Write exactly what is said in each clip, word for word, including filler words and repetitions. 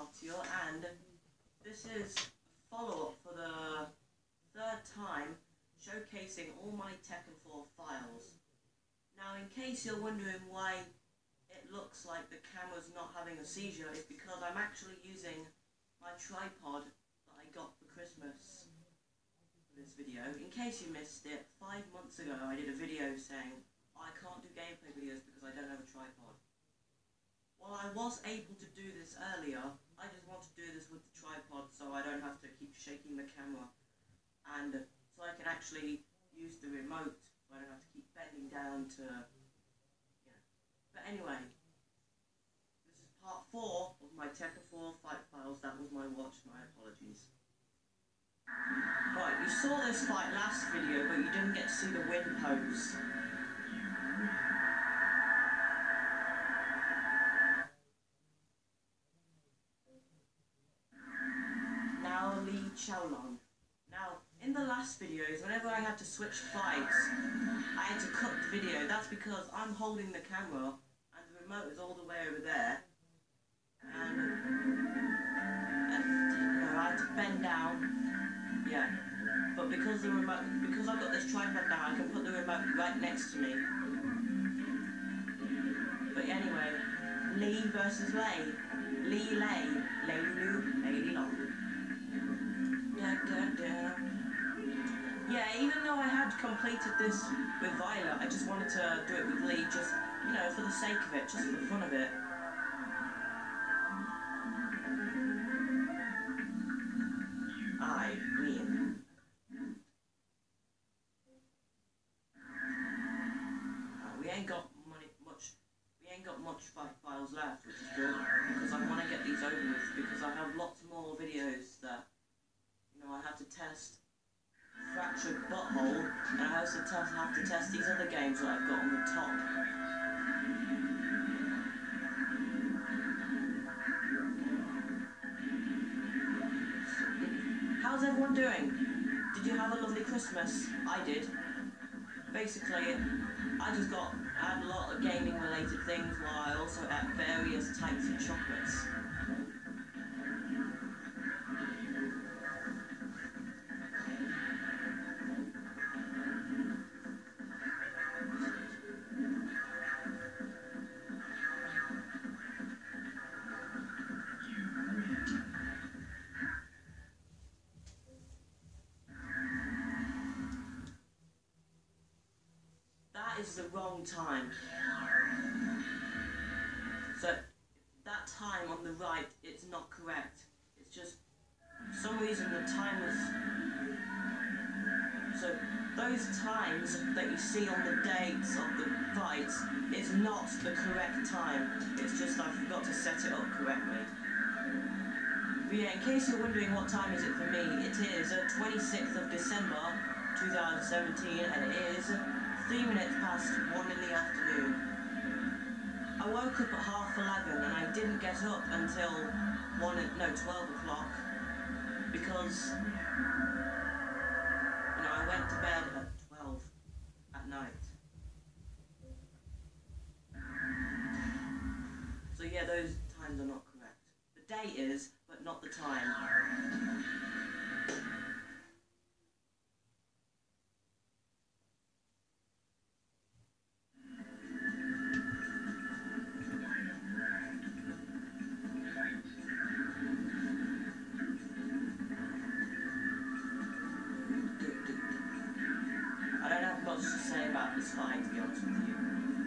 Artio, and this is a follow-up for the third time, showcasing all my Tekken four files. Now, in case you're wondering why it looks like the camera's not having a seizure, it's because I'm actually using my tripod that I got for Christmas for this video. In case you missed it, five months ago I did a video saying I can't do gameplay videos because I don't have a tripod. While I was able to do this earlier, I just want to do this with the tripod so I don't have to keep shaking the camera, and so I can actually use the remote so I don't have to keep bending down to, you know. But anyway, this is part four of my Tekken four fight files. That was my watch, my apologies. Right, you saw this fight last video, but you didn't get to see the win pose. Xiaolong. Now, in the last videos, whenever I had to switch fights, I had to cut the video. That's because I'm holding the camera and the remote is all the way over there. And, and you know, I had to bend down. Yeah. But because the remote, because I've got this tripod now, I can put the remote right next to me. But anyway, Lee versus Lei. Lee Lei. Lei Lu, Lei Long. Da, da, da. Yeah, even though I had completed this with Violet, I just wanted to do it with Lee, just, you know, for the sake of it, just for the fun of it. I win. Uh, we ain't got money, much, we ain't got much fight files left, which is good, because I want to get these over with, because I have lots more videos that I have to test Fractured Butthole, and I also test, have to test these other games that I've got on the top. How's everyone doing? Did you have a lovely Christmas? I did. Basically, I just got, I had a lot of gaming related things while I also ate various types of chocolates. Is the wrong time. So that time on the right, it's not correct. It's just for some reason the time was. So those times that you see on the dates of the fights is not the correct time. It's just I forgot to set it up correctly. But yeah, in case you're wondering what time is it for me, it is uh, twenty-sixth of December two thousand seventeen, and it is three minutes past one in the afternoon. I woke up at half eleven and I didn't get up until one, no, twelve o'clock, because, you know, I went to bed at twelve at night. So yeah, those times are not correct. The date is, but not the time. To say about this fight, to be honest with you.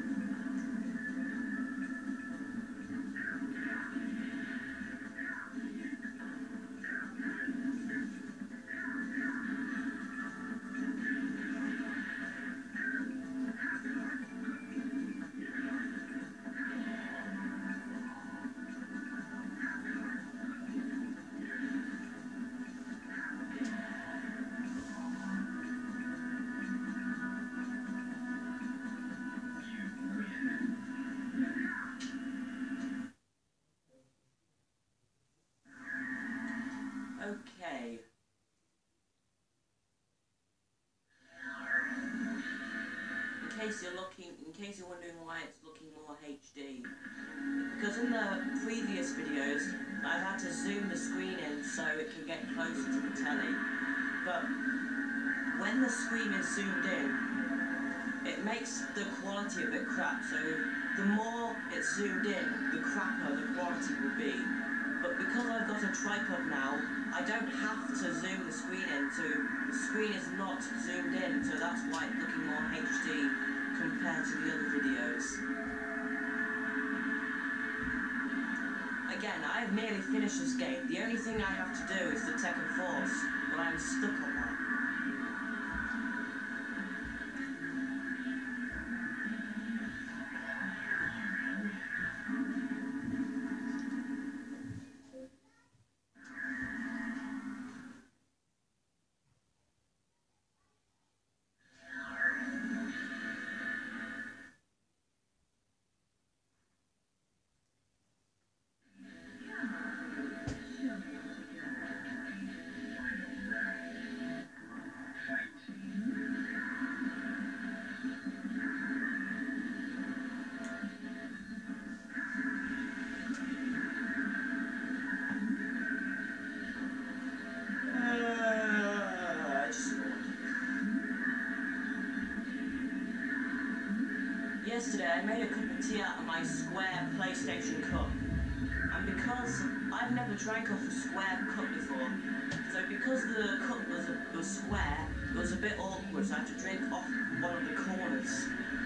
Okay. In case you're looking, in case you're wondering why it's looking more H D, because in the previous videos I had to zoom the screen in so it can get closer to the telly, but when the screen is zoomed in, it makes the quality a bit crap, so the more it's zoomed in, the crapper the quality will be. But because I've got a tripod now, I don't have to zoom the screen in, so the screen is not zoomed in, so that's why it's looking more H D compared to the other videos. Again, I've nearly finished this game. The only thing I have to do is the Tekken Force, but I'm stuck on that. Yesterday I made a cup of tea out of my square PlayStation cup, and because I've never drank off a square cup before, so because the cup was, a, was square, it was a bit awkward, so I had to drink off one of the corners.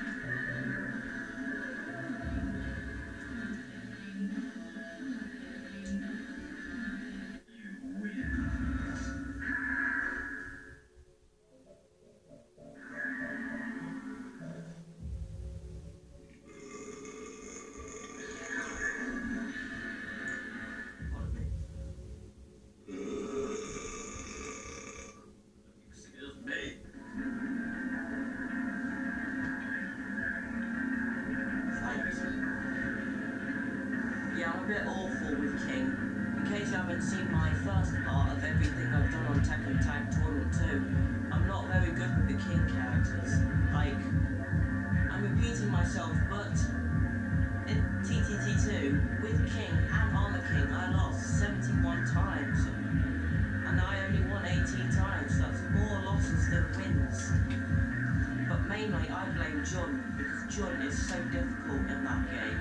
I'm a bit awful with King. In case you haven't seen my first part of everything I've done on Tekken Tag Tournament two, I'm not very good with the King characters. Like, I'm repeating myself, but in T T T two, with King and Armor King, I lost seventy-one times. And I only won eighteen times, so that's more losses than wins. But mainly I blame Jun, because Jun is so difficult in that game.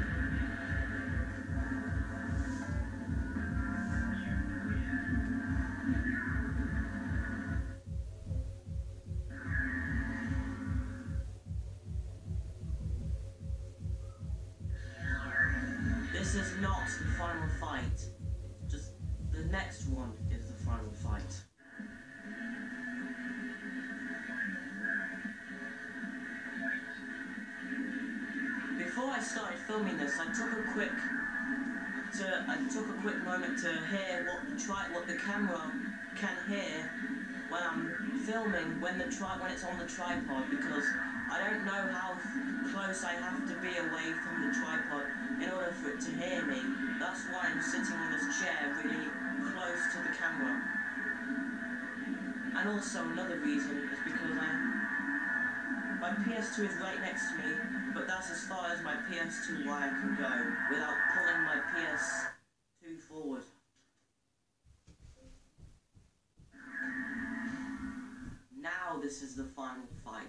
This is not the final fight, just the next one is the final fight. Before I started filming this, I took a quick to I took a quick moment to hear what the tri what the camera can hear when I'm filming when the tri when it's on the tripod, because I don't know how close I have to be away from the tripod in order for it to hear me. That's why I'm sitting on this chair really close to the camera. And also another reason is because I my P S two is right next to me, but that's as far as my P S two wire can go without pulling my P S two forward. Now this is the final fight.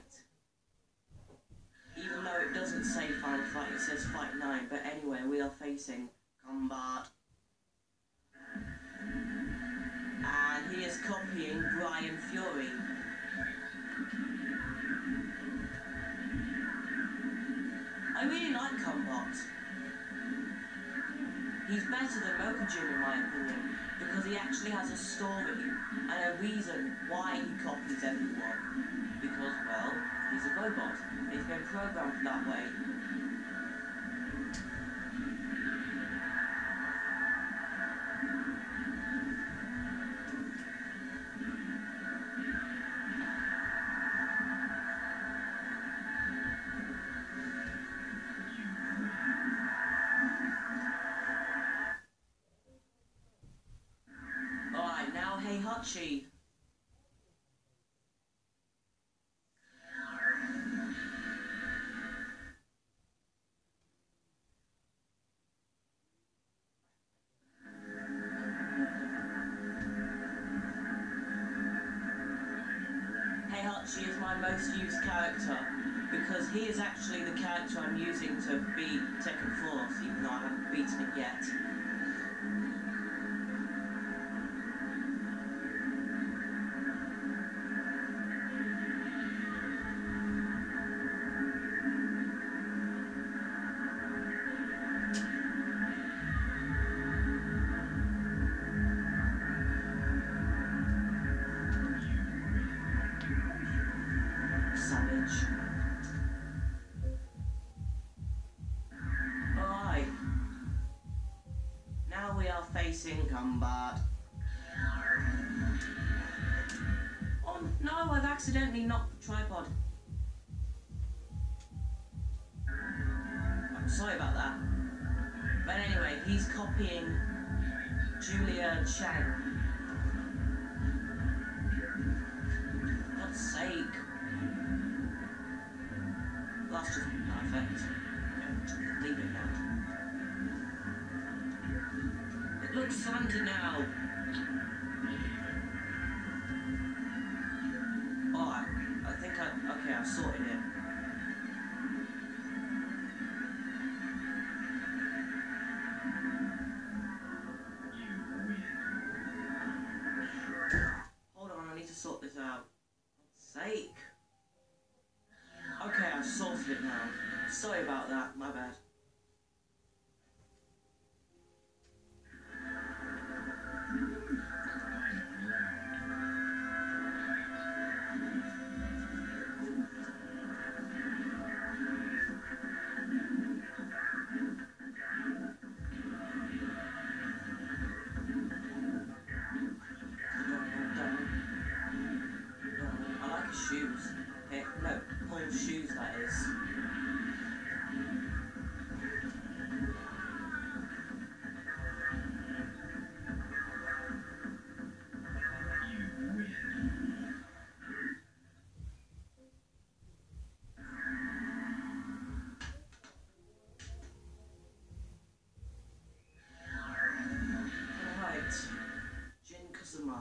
Even though it doesn't say final fight, it says fight nine, but anyway, we are facing Combat. And he is copying Brian Fury. I really like Combat. He's better than Mokujin in my opinion, because he actually has a story and a reason why he copies everyone. Because, well, he's a robot. He's been programmed that way. Alright, now Heihachi. Archie is my most used character because he is actually the character I'm using to beat Tekken Force, even though I haven't beaten it yet. Savage. Alright. Now we are facing combat. Oh no, I've accidentally knocked the tripod. I'm sorry about that. But anyway, he's copying Julia Chang. For God's sake. That's just perfect. Yeah, leave it now. It looks slanted now. Alright, I think I... Okay, I've sorted it. Hold on, I need to sort this out. For God's sake. Okay, I've sorted it now. Sorry about that, my bad. I like his shoes. Hey, no, Paul's shoes, that is. Alright, Jin Kazuma.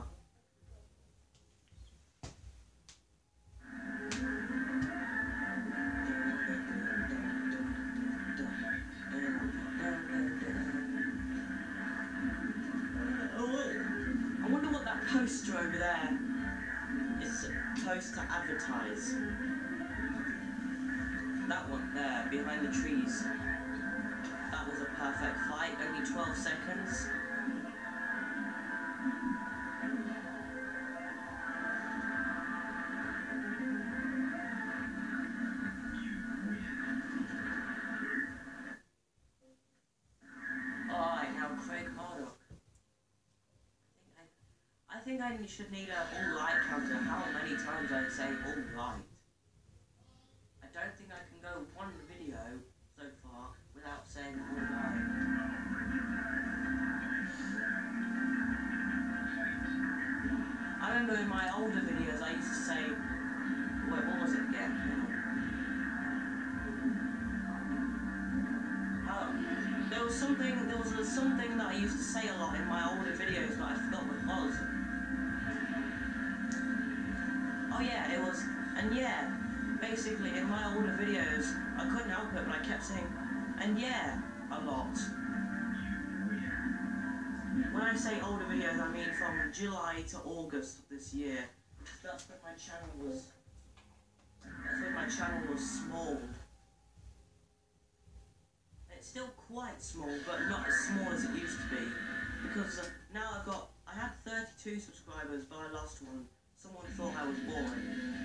I wonder what that poster over there is supposed to advertise. That one there, behind the trees. That was a perfect fight, only twelve seconds. Alright, now Craig Murdoch. I think I, I think I should need a all light counter. How many times I say all light? I don't think I can go one video so far without saying all light. I remember in my older videos I used to say, wait, what was it again? Oh, there was something, there was a, something that I used to say a lot in my older videos, but I forgot what it was. Oh yeah, it was, and yeah, basically in my older videos, I couldn't help it, but I kept saying, and yeah, a lot. When I say older videos, I mean from July to August of this year. That's when my channel was, that's when my channel was small. It's still quite small, but not as small as it used to be. Because uh, now I've got, I had thirty-two subscribers, but I lost one. Someone thought I was boring.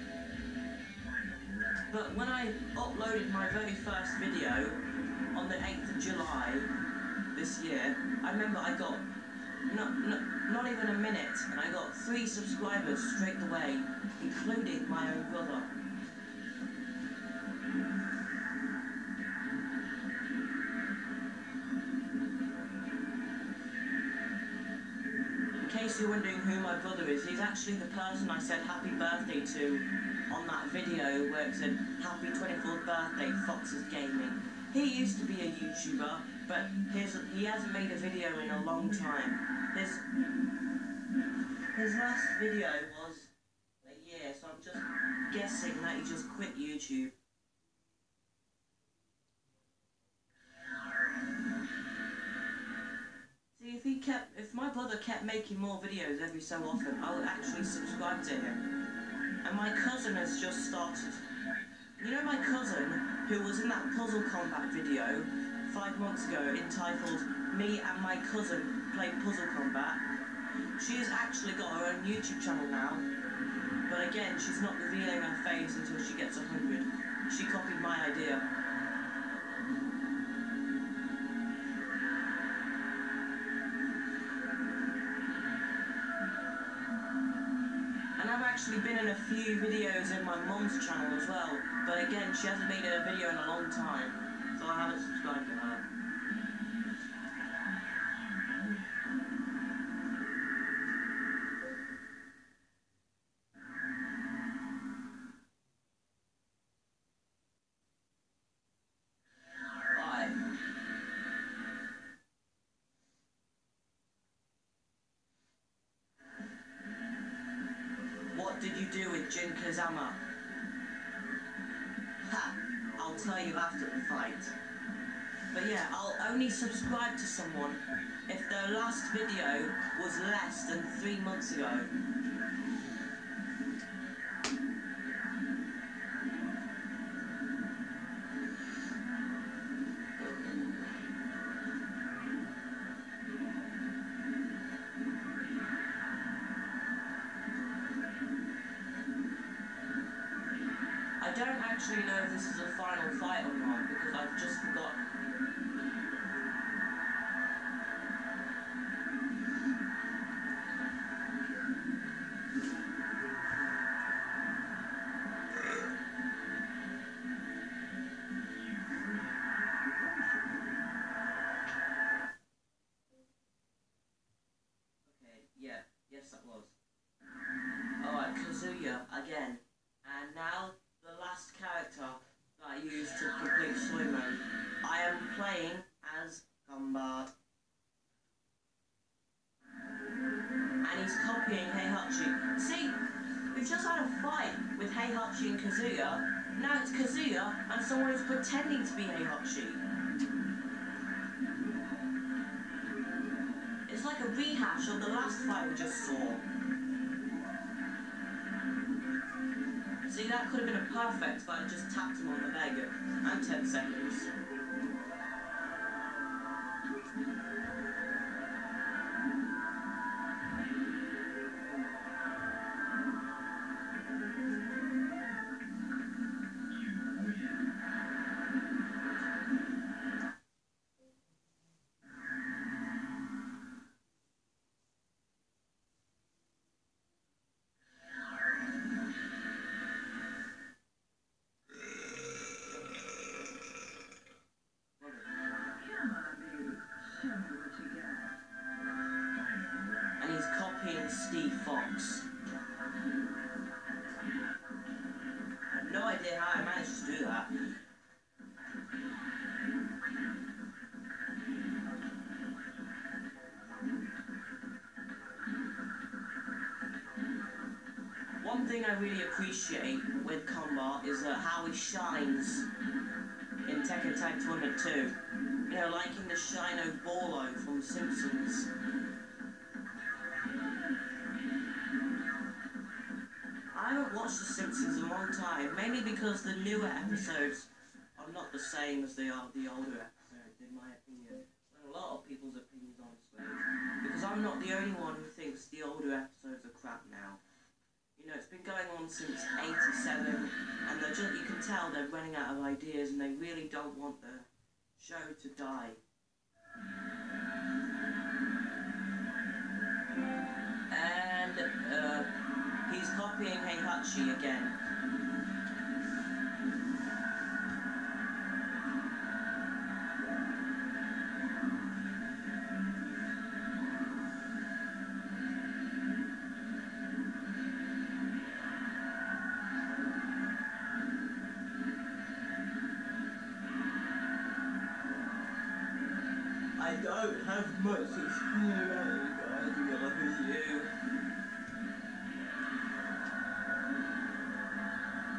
But when I uploaded my very first video on the eighth of July this year, I remember I got not, not, not even a minute, and I got three subscribers straight away, including my own brother. In case you're wondering who my brother is, he's actually the person I said happy birthday to on that video where it said happy twenty-fourth birthday, Fox's Gaming. He used to be a YouTuber, but his, he hasn't made a video in a long time. His, his last video was a year, so I'm just guessing that he just quit YouTube. See, if he kept, if my brother kept making more videos every so often, I would actually subscribe to him. And my cousin has just started. You know my cousin, who was in that Puzzle Combat video five months ago, entitled "Me and My Cousin Play Puzzle Combat"? She has actually got her own YouTube channel now. But again, she's not revealing her face until she gets a hundred. She copied my idea. I've actually been in a few videos in my mum's channel as well, but again, she hasn't made a video in a long time, so I haven't subscribed to her. What did you do with Jin Kazama? Ha! I'll tell you after the fight. But yeah, I'll only subscribe to someone if their last video was less than three months ago. I don't actually know if this is a final fight or not, because I've just forgotten. Okay, yeah, yes that was. Alright, Kazuya again. And now the last character that I used to complete story mode. I am playing as Gumbard. And he's copying Heihachi. See, we've just had a fight with Heihachi and Kazuya. Now it's Kazuya and someone who's pretending to be Heihachi. It's like a rehash of the last fight we just saw. See, that could have been a perfect if I had just tapped him on the leg and ten seconds. Steve Fox. I have no idea how I managed to do that. One thing I really appreciate with Combat is uh, how he shines in Tekken Tag Tournament two. You know, like in the Shino Borlo from Simpsons. I haven't watched The Simpsons in a long time, mainly because the newer episodes are not the same as they are the older episodes, in my opinion. And a lot of people's opinions on this, because I'm not the only one who thinks the older episodes are crap now. You know, it's been going on since eighty-seven, and they're just, you can tell they're running out of ideas, and they really don't want the show to die. And, uh... he's copying Heihachi again. I don't have much to say about you guys, to be honest with you.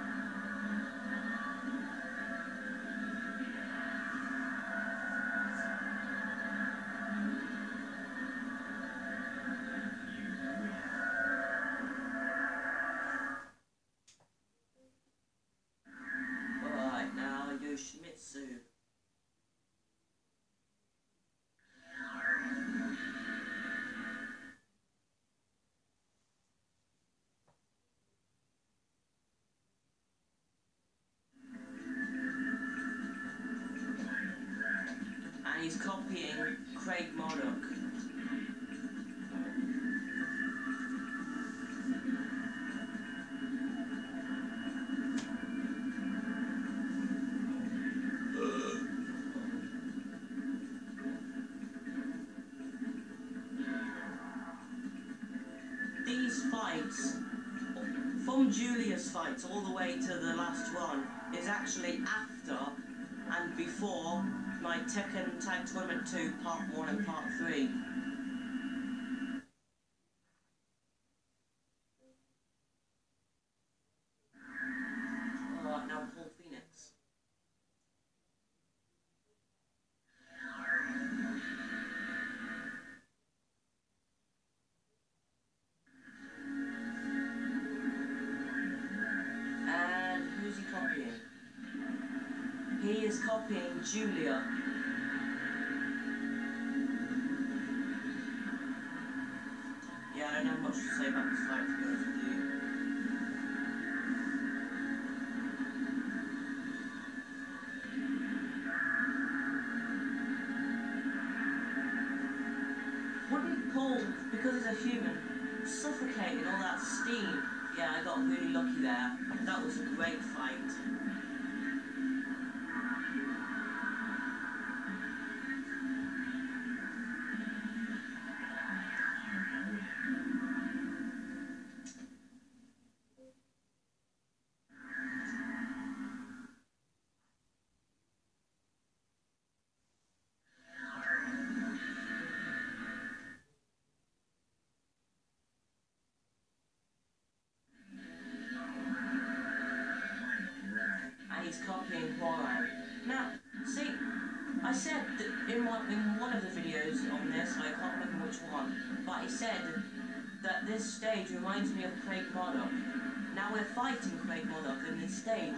these fights, from Julia's fights all the way to the last one, is actually after and before my Tekken Tag Tournament two Part one and Part three. Alright, now Paul Phoenix. And who's he copying? He is copying Julia. Yeah, I don't have much to say about this fight, to be honest with you. Wouldn't Paul, because he's a human, suffocate in all that steam? Yeah, I got really lucky there. That was a great fight. He's copying Huarang. Now, see, I said that in one, in one of the videos on this, I can't remember which one, but I said that this stage reminds me of Craig Murdoch. Now we're fighting Craig Murdoch in this stage.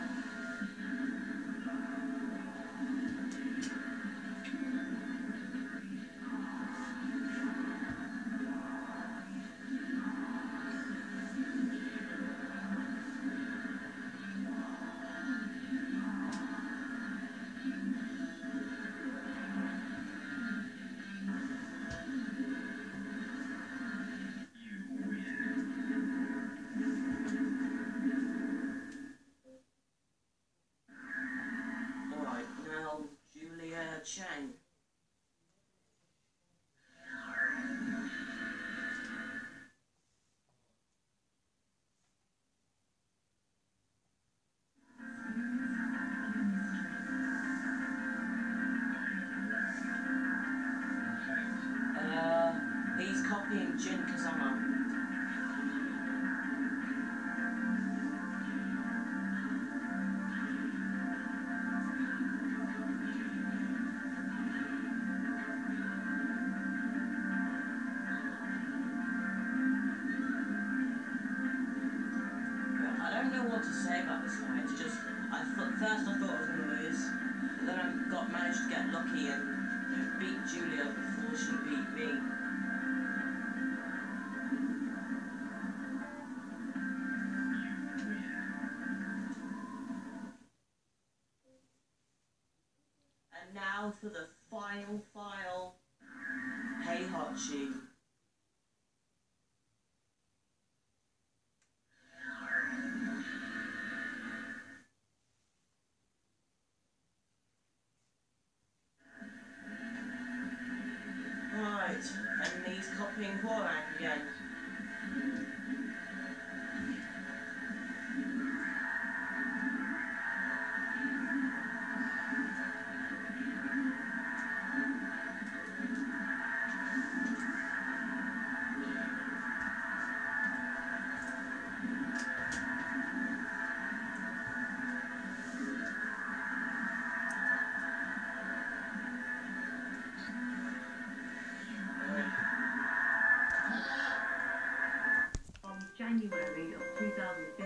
Chang. Uh, he's copying Jin Kazama. What to say about this fight. It's just, I thought, first I thought I was going to lose, but then I got managed to get lucky and beat Julia before she beat me. And now for the final file, Heihachi. And he's copying Huarang again. January of two thousand fifteen.